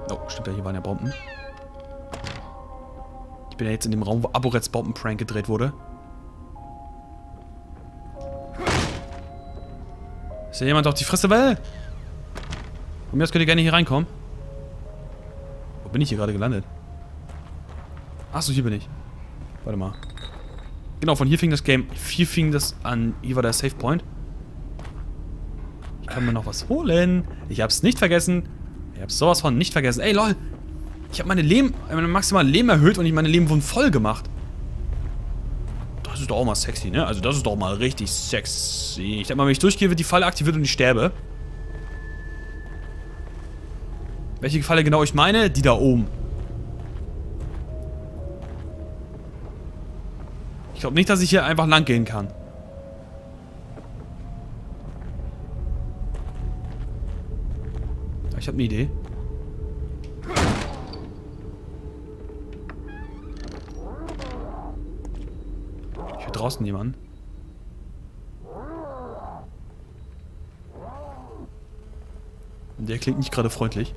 Oh, stimmt ja, hier waren ja Bomben. Ich bin ja jetzt in dem Raum, wo Aborets Bombenprank gedreht wurde. Ist ja jemand auf die Fresse, weil? Von mir aus könnt ihr gerne hier reinkommen. Wo bin ich hier gerade gelandet? Achso, hier bin ich. Warte mal. Genau, von hier fing das Game. Hier fing das an. Hier war der Save Point. Ich kann mir noch was holen. Ich hab's nicht vergessen. Ich hab's sowas von nicht vergessen. Ey, lol. Ich habe meine maximale Leben erhöht und meine Leben wurden voll gemacht. Das ist doch auch mal sexy, ne? Also das ist doch mal richtig sexy. Ich denke mal, wenn ich durchgehe, wird die Falle aktiviert und ich sterbe. Welche Falle genau ich meine? Die da oben. Ich glaube nicht, dass ich hier einfach lang gehen kann. Ich habe eine Idee. Ich höre draußen jemanden. Der klingt nicht gerade freundlich.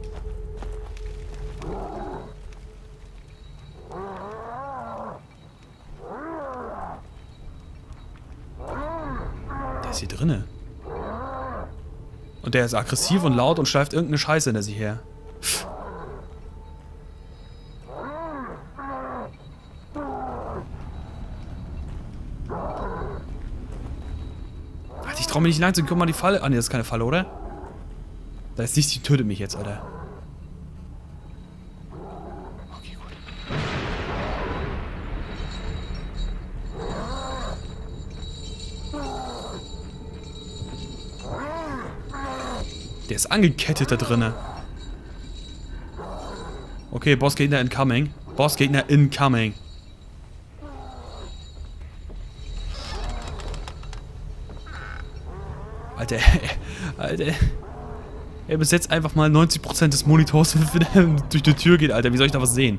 Der ist hier drinne. Und der ist aggressiv und laut und schleift irgendeine Scheiße hinter sich her. Pff. Alter, ich trau mir nicht lang zu gucken, mal die Falle. Ah ne, das ist keine Falle, oder? Da ist nichts, die tötet mich jetzt, Alter. Okay, gut. Der ist angekettet da drinne. Okay, Bossgegner incoming. Bossgegner incoming. Alter, Alter. Er besetzt einfach mal 90% des Monitors, wenn er durch die Tür geht, Alter. Wie soll ich da was sehen?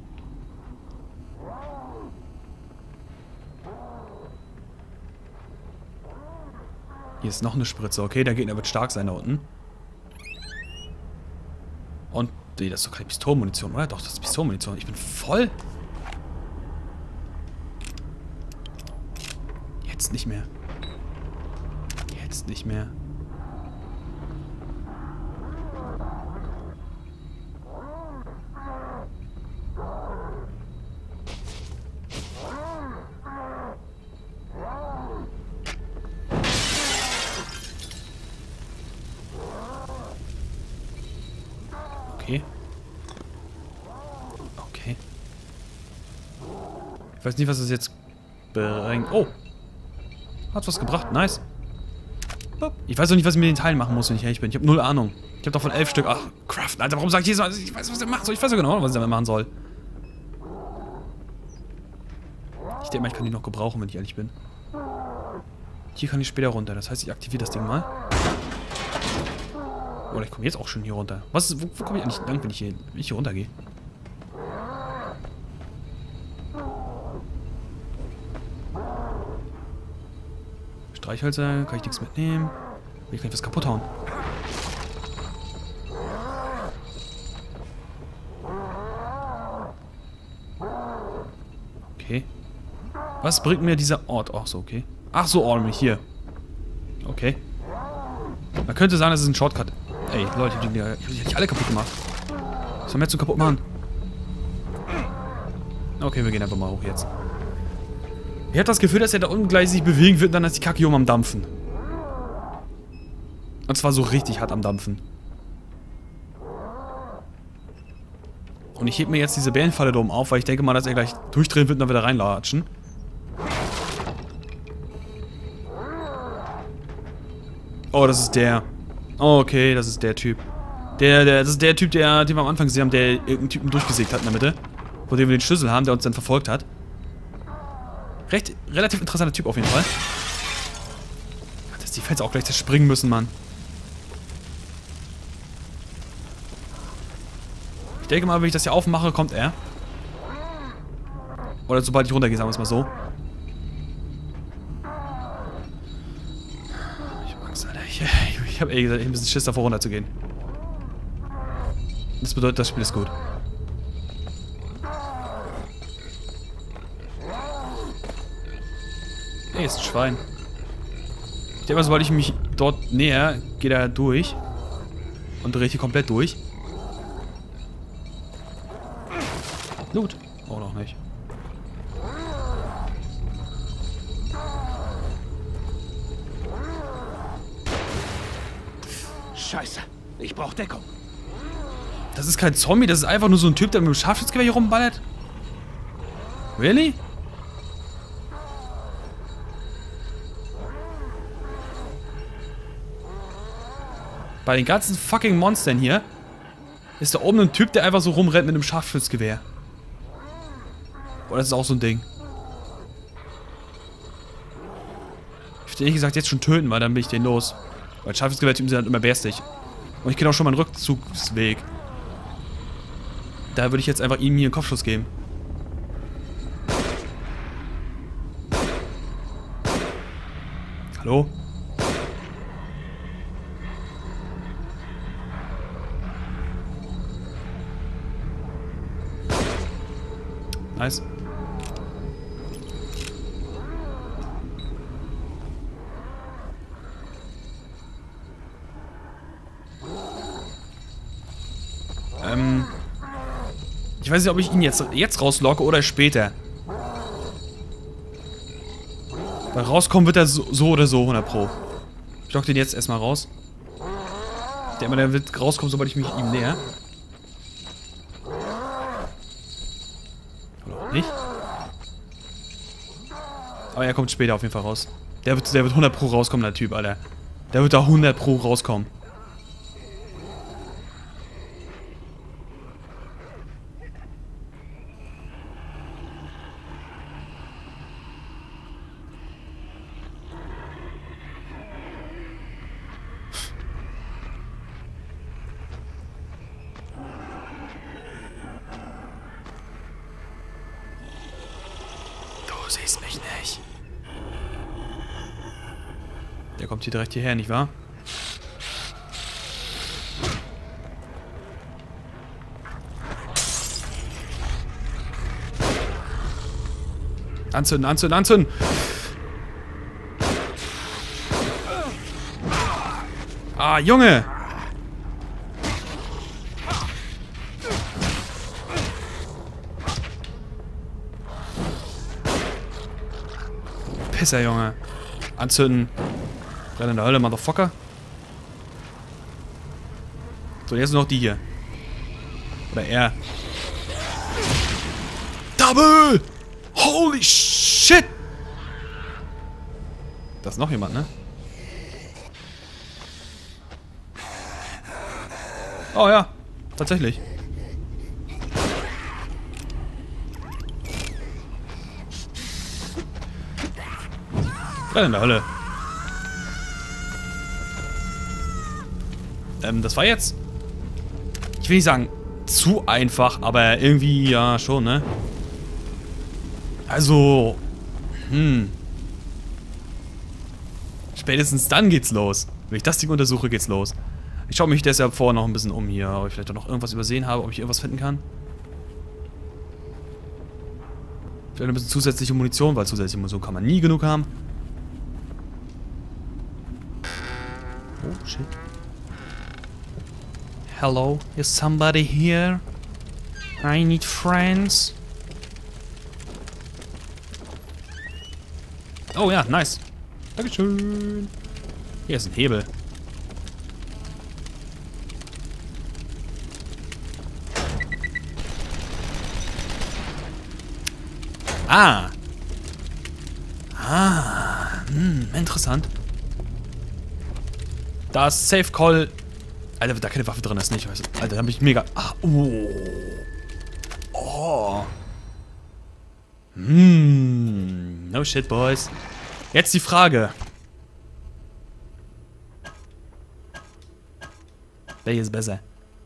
Hier ist noch eine Spritze. Okay, der Gegner wird stark sein da unten. Und, nee, das ist doch keine Pistolenmunition, oder? Doch, das ist Pistolenmunition. Ich bin voll. Jetzt nicht mehr. Jetzt nicht mehr. Okay. Okay. Ich weiß nicht, was das jetzt bringt. Oh! Hat's was gebracht. Nice. Ich weiß auch nicht, was ich mit den Teilen machen muss, wenn ich ehrlich bin. Ich habe null Ahnung. Ich habe doch von 11 Stück... Ach, Craften. Alter, warum sag ich jedes Mal... Ich weiß, was er machen soll. Ich weiß ja genau, was er damit machen soll. Ich denke mal, ich kann die noch gebrauchen, wenn ich ehrlich bin. Hier kann ich später runter. Das heißt, ich aktiviere das Ding mal. Oder ich komme jetzt auch schon hier runter. Wo komme ich eigentlich lang, wenn ich hier runtergehe? Streichhölzer, kann ich nichts mitnehmen. Hier kann ich was kaputt hauen. Okay. Was bringt mir dieser Ort? Ach so, okay. Ach so, ordentlich hier. Okay. Man könnte sagen, das ist ein Shortcut. Ey, Leute, ich hab die nicht alle kaputt gemacht. Was soll man jetzt so kaputt machen? Okay, wir gehen einfach mal hoch jetzt. Ich hab das Gefühl, dass er da unten gleich sich bewegen wird und dann ist die Kacke hier am Dampfen. Und zwar so richtig hart am Dampfen. Und ich heb mir jetzt diese Bällenfalle da oben auf, weil ich denke mal, dass er gleich durchdrehen wird und dann wieder reinlatschen. Oh, das ist der. Oh, okay, das ist der Typ. Das ist der Typ, den wir am Anfang gesehen haben, der irgendeinen Typen durchgesägt hat in der Mitte. Von dem wir den Schlüssel haben, der uns dann verfolgt hat. Relativ interessanter Typ auf jeden Fall. Dass die Fans auch gleich zerspringen müssen, Mann. Ich denke mal, wenn ich das hier aufmache, kommt er. Oder sobald ich runtergehe, sagen wir es mal so. Ich mag's, Alter. Ich hab gesagt, ein bisschen Schiss davor runterzugehen. Das bedeutet, das Spiel ist gut. Ey, ist ein Schwein. Ich denke mal, sobald ich mich dort näher, geht er durch. Und dreht hier komplett durch. Loot. Oh, noch nicht. Scheiße, ich brauche Deckung. Das ist kein Zombie, das ist einfach nur so ein Typ, der mit dem Scharfschützgewehr hier rumballert. Really? Bei den ganzen fucking Monstern hier ist da oben ein Typ, der einfach so rumrennt mit einem Scharfschützgewehr. Oder das ist auch so ein Ding. Ich würde ehrlich gesagt jetzt schon töten, weil dann bin ich den los. Weil Scharfschützgewehrtypen sind halt immer bärstig. Und ich kenne auch schon meinen Rückzugsweg. Da würde ich jetzt einfach ihm hier einen Kopfschuss geben. Hallo? Nice. Ich weiß nicht, ob ich ihn jetzt rauslocke oder später. Weil rauskommen wird er so oder so, 100 Pro. Ich lock den jetzt erstmal raus. Ich denke mal, der wird rauskommen, sobald ich mich ihm näher. Oder auch nicht. Aber er kommt später auf jeden Fall raus. Der wird 100 Pro rauskommen, der Typ, Alter. Der wird da 100 Pro rauskommen. Du siehst mich nicht. Der kommt hier direkt hierher, nicht wahr? Anzünden, anzünden, anzünden! Ah, Junge! Pisser, Junge. Anzünden. Renn in der Hölle, Motherfucker. So, jetzt nur noch die hier. Oder er. Double! Holy shit! Da ist noch jemand, ne? Oh ja, tatsächlich. Renn in der Hölle. Das war jetzt... Ich will nicht sagen, zu einfach, aber irgendwie ja schon, ne? Also... Spätestens dann geht's los. Wenn ich das Ding untersuche, geht's los. Ich schaue mich deshalb vorher noch ein bisschen um hier, ob ich vielleicht noch irgendwas übersehen habe, ob ich irgendwas finden kann. Vielleicht ein bisschen zusätzliche Munition, weil zusätzliche Munition kann man nie genug haben. Oh, shit. Hello, is somebody here? I need friends. Oh ja, nice. Dankeschön. Hier ist ein Hebel. Interessant. Da ist Safe Call. Alter, da keine Waffe drin ist, nicht. Alter, da bin ich mega... Ah, oh. No shit, boys. Jetzt die Frage. Welche ist besser?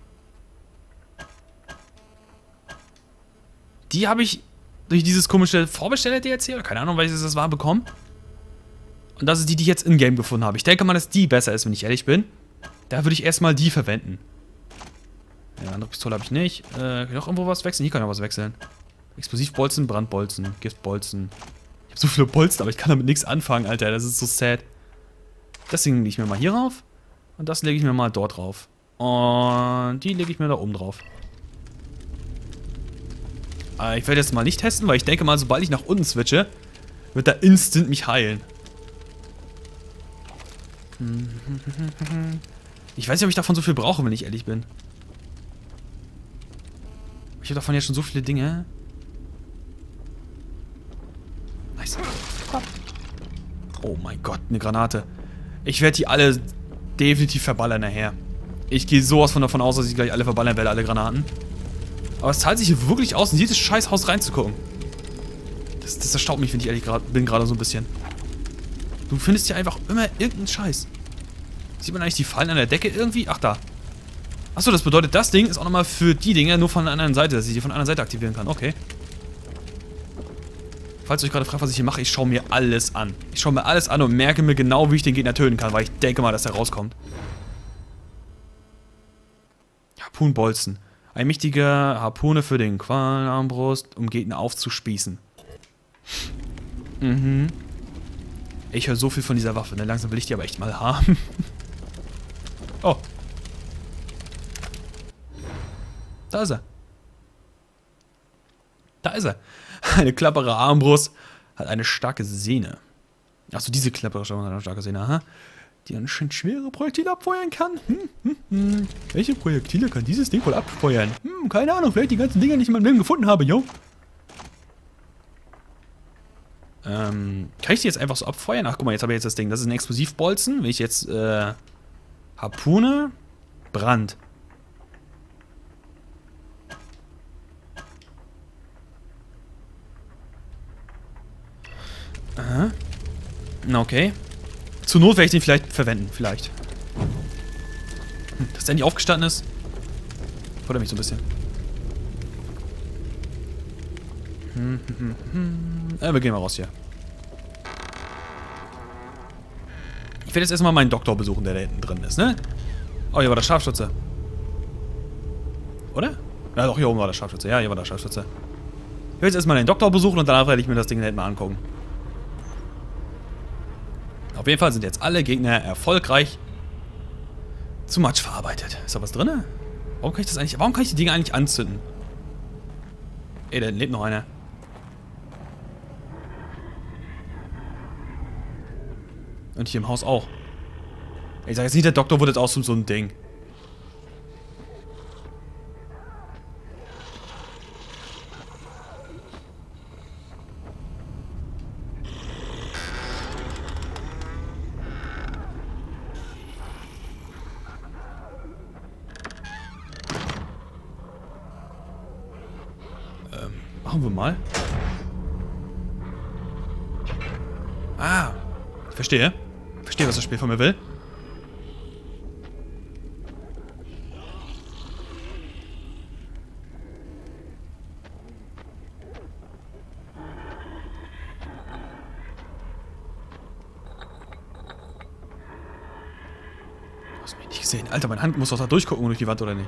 Die habe ich durch dieses komische Vorbesteller-DLC, oder keine Ahnung, welches das war, bekommen. Und das ist die, die ich jetzt in-game gefunden habe. Ich denke mal, dass die besser ist, wenn ich ehrlich bin. Da würde ich erstmal die verwenden. Eine andere Pistole habe ich nicht. Kann ich noch irgendwo was wechseln? Hier kann ich noch was wechseln. Explosivbolzen, Brandbolzen, Giftbolzen. Ich habe so viele Bolzen, aber ich kann damit nichts anfangen, Alter. Das ist so sad. Das Ding lege ich mir mal hier rauf. Und das lege ich mir mal dort drauf. Und die lege ich mir da oben drauf. Ich werde jetzt mal nicht testen, weil ich denke mal, sobald ich nach unten switche, wird er instant mich heilen. Ich weiß nicht, ob ich davon so viel brauche, wenn ich ehrlich bin. Ich habe davon ja schon so viele Dinge. Nice. Oh mein Gott, eine Granate. Ich werde die alle definitiv verballern nachher. Ich gehe sowas von davon aus, dass ich gleich alle verballern werde, alle Granaten. Aber es zahlt sich hier wirklich aus, in jedes Scheißhaus reinzugucken. Das erstaunt mich, wenn ich ehrlich bin, gerade so ein bisschen. Du findest hier einfach immer irgendeinen Scheiß. Sieht man eigentlich die Fallen an der Decke irgendwie? Ach, da. Achso, das bedeutet, das Ding ist auch nochmal für die Dinger nur von der anderen Seite, dass ich die von der anderen Seite aktivieren kann. Okay. Falls ihr euch gerade fragt, was ich hier mache, ich schaue mir alles an. Ich schaue mir alles an und merke mir genau, wie ich den Gegner töten kann, weil ich denke mal, dass er rauskommt. Harpunbolzen. Ein mächtiger Harpune für den Qualarmbrust, um Gegner aufzuspießen. Mhm. Ich höre so viel von dieser Waffe, ne? Langsam will ich die aber echt mal haben. Oh. Da ist er. Da ist er. Eine klappere Armbrust hat eine starke Sehne. Achso, diese klappere hat eine starke Sehne, aha. Die anscheinend schwere Projektile abfeuern kann. Welche Projektile kann dieses Ding wohl abfeuern? Keine Ahnung, vielleicht die ganzen Dinger, die ich in meinem Leben gefunden habe, yo. Kann ich die jetzt einfach so abfeuern? Ach, guck mal, jetzt habe ich jetzt das Ding. Das ist ein Explosivbolzen. Wenn ich jetzt, Harpune, Brand. Aha. Okay. Zur Not werde ich den vielleicht verwenden, vielleicht. Dass der nicht aufgestanden ist, freut mich so ein bisschen. Wir gehen mal raus hier. Ich werde jetzt erstmal meinen Doktor besuchen, der da hinten drin ist, ne? Oh, hier war der Scharfschütze. Oder? Ja, doch, hier oben war der Scharfschütze. Ja, hier war der Scharfschütze. Ich werde jetzt erstmal den Doktor besuchen und danach werde ich mir das Ding da hinten mal angucken. Auf jeden Fall sind jetzt alle Gegner erfolgreich zu Matsch verarbeitet. Ist da was drin? Warum kann ich das eigentlich... Warum kann ich die Dinge eigentlich anzünden? Ey, da lebt noch einer. Und hier im Haus auch. Ich sag jetzt nicht, der Doktor wurde jetzt auch so ein Ding. Machen wir mal. Ah, ich verstehe. Ich verstehe, was das Spiel von mir will. Du hast mich nicht gesehen. Alter, meine Hand muss doch da durchgucken durch die Wand, oder nicht?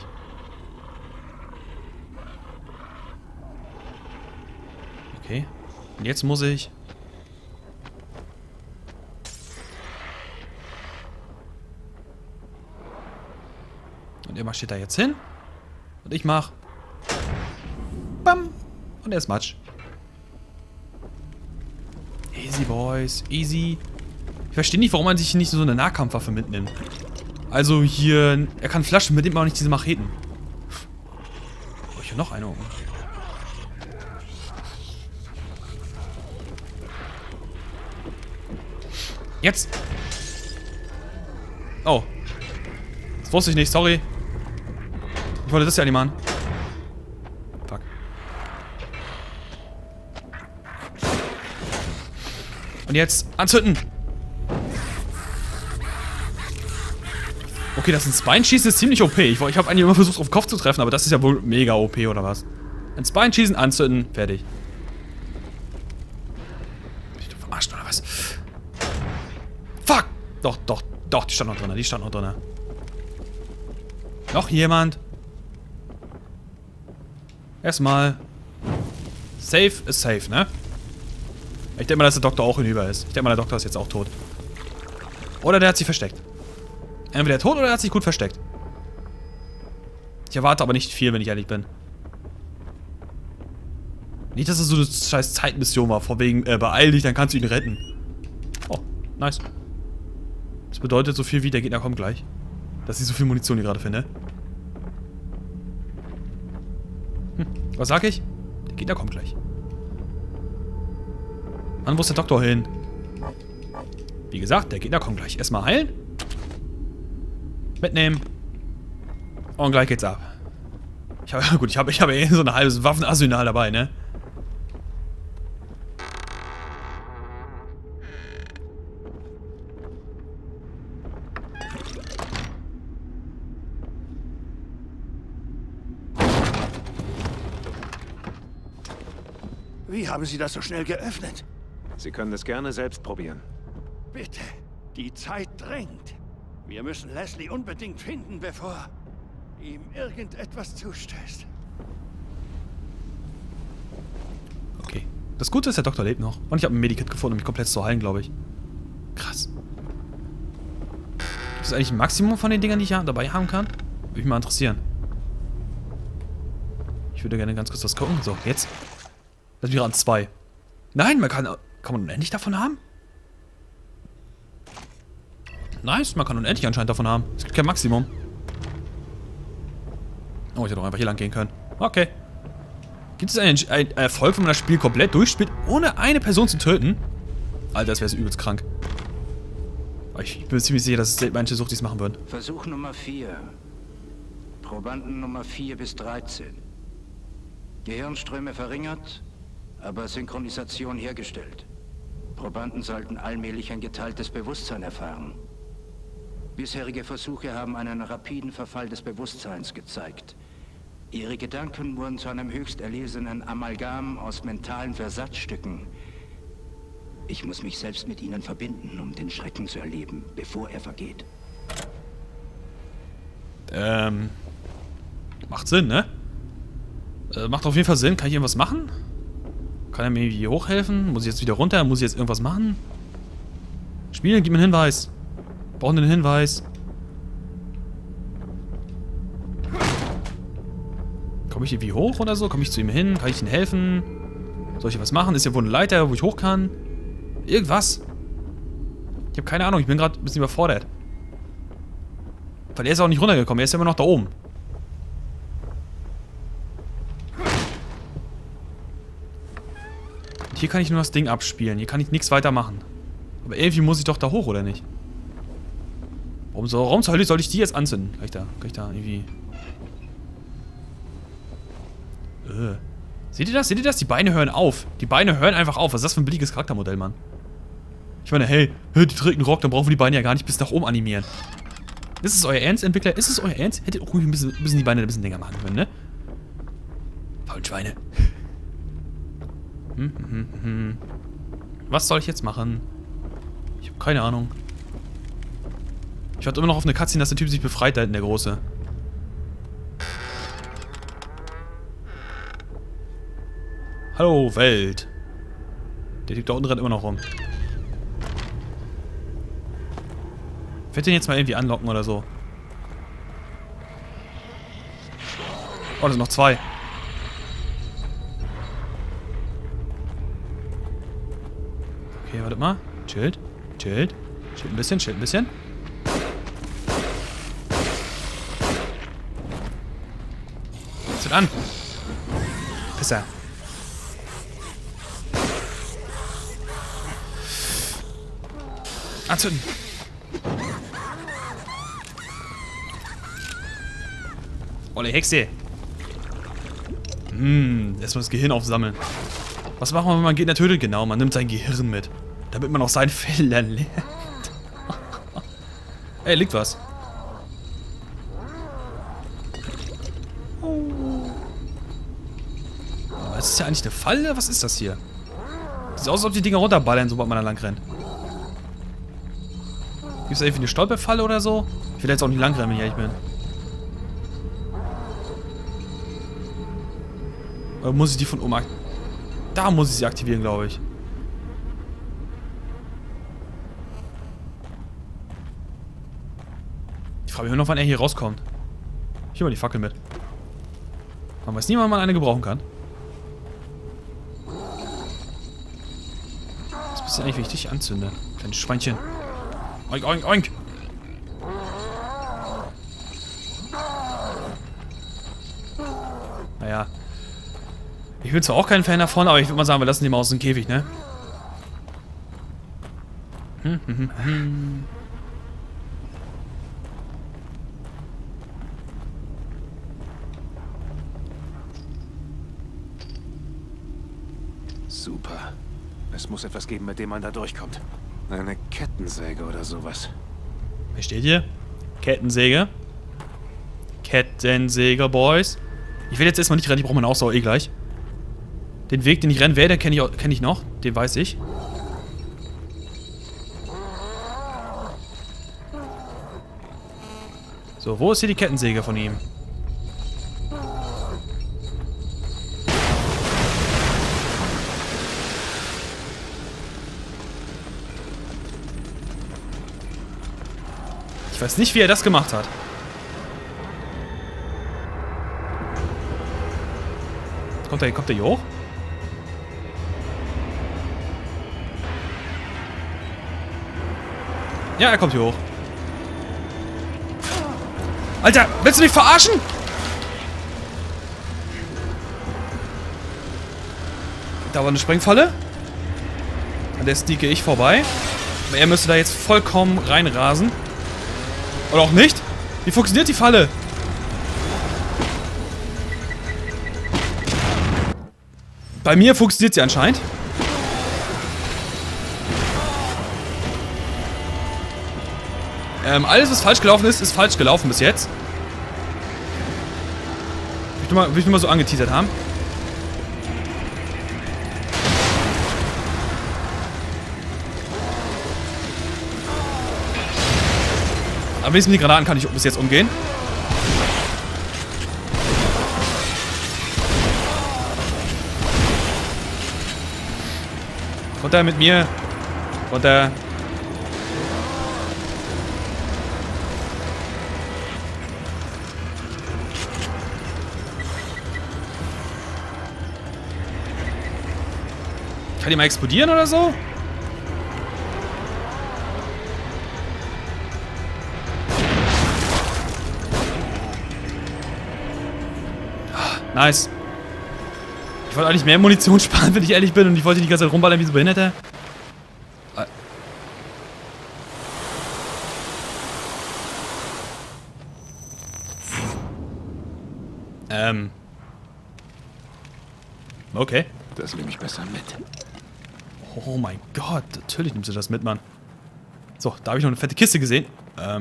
Okay. Und jetzt muss ich... Und er marschiert da jetzt hin. Und ich mach... Bam! Und er ist Matsch. Easy, Boys. Easy. Ich verstehe nicht, warum man sich nicht so eine Nahkampfwaffe mitnimmt. Also hier... Er kann Flaschen mitnehmen, aber nicht diese Macheten. Oh, ich habe noch eine oben. Jetzt! Oh. Das wusste ich nicht, sorry. Ich wollte das ja nicht machen. Fuck. Und jetzt anzünden! Okay, das ins Bein schießen ist ziemlich OP. Ich habe eigentlich immer versucht, auf den Kopf zu treffen, aber das ist ja wohl mega OP, oder was? Ins Bein schießen, anzünden, fertig. Bin ich doch verarscht, oder was? Fuck! Doch, die stand noch drin, Noch jemand? Erstmal. Safe ist safe, ne? Ich denke mal, dass der Doktor auch hinüber ist. Ich denke mal, der Doktor ist jetzt auch tot. Oder der hat sich versteckt. Entweder tot oder er hat sich gut versteckt. Ich erwarte aber nicht viel, wenn ich ehrlich bin. Nicht, dass es so eine scheiß Zeitmission war, vor wegen, beeil dich, dann kannst du ihn retten. Oh, nice. Das bedeutet so viel wie, der Gegner kommt gleich. Dass ich so viel Munition hier gerade finde. Was sag ich? Der Gegner kommt gleich. Mann, wo ist der Doktor hin? Wie gesagt, der Gegner kommt gleich. Erstmal heilen. Mitnehmen. Und gleich geht's ab. Ich habe eh so ein halbes Waffenarsenal dabei, ne? Wie haben Sie das so schnell geöffnet? Sie können es gerne selbst probieren. Bitte, die Zeit drängt. Wir müssen Leslie unbedingt finden, bevor ihm irgendetwas zustößt. Okay. Das Gute ist, der Doktor lebt noch. Und ich habe ein Medikit gefunden, um mich komplett zu heilen, glaube ich. Krass. Gibt es eigentlich ein Maximum von den Dingern, die ich dabei haben kann? Würde mich mal interessieren. Ich würde gerne ganz kurz was gucken. So, jetzt. Das wäre an 2. Nein, man kann man unendlich davon haben? Nice, man kann unendlich anscheinend davon haben. Es gibt kein Maximum. Oh, ich hätte doch einfach hier lang gehen können. Okay. Gibt es einen Erfolg, wenn man das Spiel komplett durchspielt, ohne eine Person zu töten? Alter, das wäre so übelst krank. Aber ich bin ziemlich sicher, dass es manche Suchtis machen würden. Versuch Nummer 4. Probanden Nummer 4 bis 13. Gehirnströme verringert, aber Synchronisation hergestellt. Probanden sollten allmählich ein geteiltes Bewusstsein erfahren. Bisherige Versuche haben einen rapiden Verfall des Bewusstseins gezeigt. Ihre Gedanken wurden zu einem höchst erlesenen Amalgam aus mentalen Versatzstücken. Ich muss mich selbst mit ihnen verbinden, um den Schrecken zu erleben, bevor er vergeht. Macht Sinn, ne? Macht auf jeden Fall Sinn. Kann ich irgendwas machen? Kann er mir irgendwie hochhelfen? Muss ich jetzt wieder runter? Muss ich jetzt irgendwas machen? Spiel, gib mir einen Hinweis. Brauchen einen Hinweis. Komme ich irgendwie hoch oder so? Komme ich zu ihm hin? Kann ich ihm helfen? Soll ich was machen? Ist ja wohl eine Leiter, wo ich hoch kann? Irgendwas. Ich habe keine Ahnung. Ich bin gerade ein bisschen überfordert. Weil er ist auch nicht runtergekommen. Er ist ja immer noch da oben. Und hier kann ich nur das Ding abspielen. Hier kann ich nichts weiter machen. Aber irgendwie muss ich doch da hoch, oder nicht? Warum zur Hölle soll ich die jetzt anzünden? Kann ich da irgendwie... Seht ihr das? Seht ihr das? Die Beine hören auf. Die Beine hören einfach auf. Was ist das für ein billiges Charaktermodell, Mann? Ich meine, hey, die trägt einen Rock, dann brauchen wir die Beine ja gar nicht bis nach oben animieren. Ist es euer Ernst, Entwickler? Ist es euer Ernst? Hättet ruhig ein bisschen die Beine ein bisschen länger machen können, ne? Faulen Schweine. Was soll ich jetzt machen? Ich habe keine Ahnung. Ich warte immer noch auf eine Cutscene, dass der Typ sich befreit, da hinten, der Große. Hallo, Welt. Der Typ da unten rennt immer noch rum. Ich werde den jetzt mal irgendwie anlocken oder so. Oh, da sind noch 2. Okay, wartet mal. Chillt. Chillt. Chillt ein bisschen, chillt ein bisschen. Zünd an. Pisser. Anzünden. Olle Hexe. Erstmal das Gehirn aufsammeln. Was macht man, wenn man Gegner tötet? Genau, man nimmt sein Gehirn mit. Damit man auch seinen Fehlern lernt. Ey, liegt was. Aber ist das ja eigentlich eine Falle? Was ist das hier? Sieht aus, als ob die Dinger runterballern, sobald man da lang rennt. Gibt es irgendwie eine Stolperfalle oder so? Ich will jetzt auch nicht lang rennen, wenn ich ehrlich bin. Oder muss ich die von oben aktivieren? Da muss ich sie aktivieren, glaube ich. Ich frage mich immer noch, wann er hier rauskommt. Ich nehme mal die Fackel mit. Man weiß nie, wann man eine gebrauchen kann. Das bist du eigentlich, wenn ich dich anzünde. Kleines Schweinchen. Oink, oink, oink. Naja. Ich bin zwar auch kein Fan davon, aber ich würde mal sagen, wir lassen die Maus im Käfig, ne? Super. Es muss etwas geben, mit dem man da durchkommt. Eine Kettensäge oder sowas. Was steht hier? Kettensäge. Kettensäge, Boys. Ich will jetzt erstmal nicht rennen, die braucht man auch so gleich. Den Weg, den ich rennen werde, kenn ich noch. Den weiß ich. So, wo ist hier die Kettensäge von ihm? Ich weiß nicht, wie er das gemacht hat. Kommt der hier hoch? Ja, er kommt hier hoch. Alter, willst du mich verarschen? Da war eine Sprengfalle. An der sneake ich vorbei. Aber er müsste da jetzt vollkommen reinrasen. Oder auch nicht? Wie funktioniert die Falle? Bei mir funktioniert sie anscheinend. Alles, was falsch gelaufen ist, ist falsch gelaufen bis jetzt. Will ich nur mal so angeteasert haben. Aber wenigstens mit den Granaten kann ich bis jetzt umgehen. Runter mit mir. Runter. Kann die mal explodieren oder so? Nice. Ich wollte eigentlich mehr Munition sparen, wenn ich ehrlich bin. Und ich wollte die ganze Zeit rumballern wie so Behinderte. Okay. Das nehme ich besser mit. Oh mein Gott, natürlich nimmst du das mit, Mann. So, da habe ich noch eine fette Kiste gesehen. Da.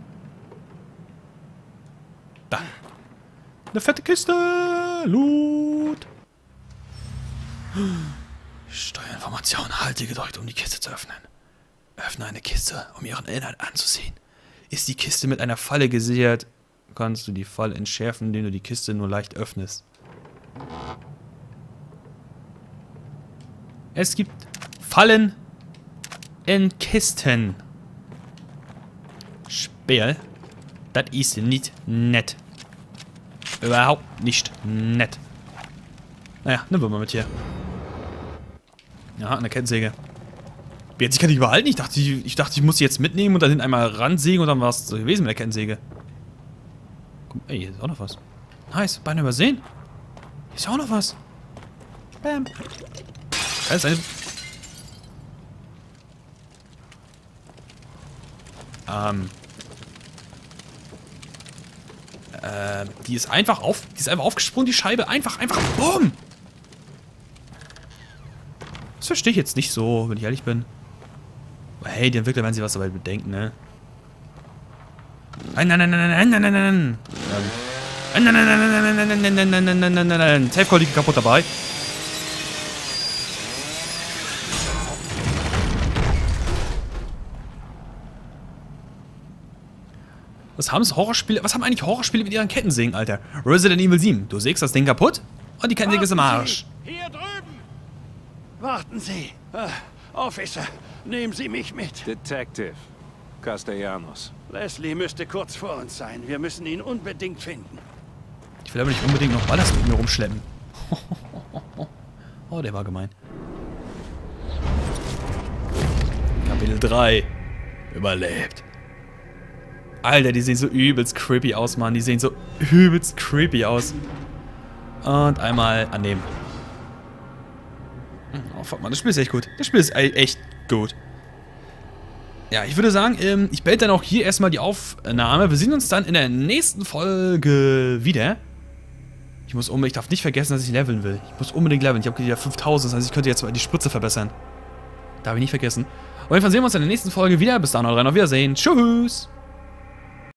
Eine fette Kiste. Loot. Steuerinformation. Halte gedrückt, um die Kiste zu öffnen. Öffne eine Kiste, um ihren Inhalt anzusehen. Ist die Kiste mit einer Falle gesichert, kannst du die Falle entschärfen, indem du die Kiste nur leicht öffnest. Es gibt Fallen in Kisten. Spiel. Das ist nicht nett. Überhaupt nicht nett. Naja, nehmen wir mal mit hier. Ja, eine Kettensäge. Jetzt kann ich überhalten. Ich dachte, ich muss sie jetzt mitnehmen und dann einmal ransägen und dann war es so gewesen mit der Kettensäge. Guck, ey, hier ist auch noch was. Nice, Beine übersehen. Hier ist auch noch was. Bam. Kann es sein? Die ist einfach aufgesprungen, die Scheibe. Einfach, bumm! Das verstehe ich jetzt nicht so, wenn ich ehrlich bin. Aber hey, die Entwickler werden sich was dabei bedenken, ne? Nein. Safe-Call liegt kaputt dabei. Was haben eigentlich Horrorspiele mit ihren Kettensägen, Alter? Resident Evil 7. Du sägst das Ding kaputt Und die Kettensäge ist im Arsch. Hier drüben! Warten Sie. Officer, nehmen Sie mich mit. Detective. Castellanos. Leslie müsste kurz vor uns sein. Wir müssen ihn unbedingt finden. Ich will aber nicht unbedingt noch Ballast mit mir rumschleppen. Oh, der war gemein. Kapitel 3. Überlebt. Alter, die sehen so übelst creepy aus, Mann. Die sehen so übelst creepy aus. Und einmal annehmen. Oh, fuck, Mann, das Spiel ist echt gut. Das Spiel ist echt gut. Ja, ich würde sagen, ich beende dann auch hier erstmal die Aufnahme. Wir sehen uns dann in der nächsten Folge wieder. Ich darf nicht vergessen, dass ich leveln will. Ich muss unbedingt leveln. Ich habe wieder 5000, das heißt, ich könnte jetzt mal die Spritze verbessern. Darf ich nicht vergessen. Auf jeden Fall sehen wir uns in der nächsten Folge wieder. Bis dann, haut rein, auf Wiedersehen. Tschüss.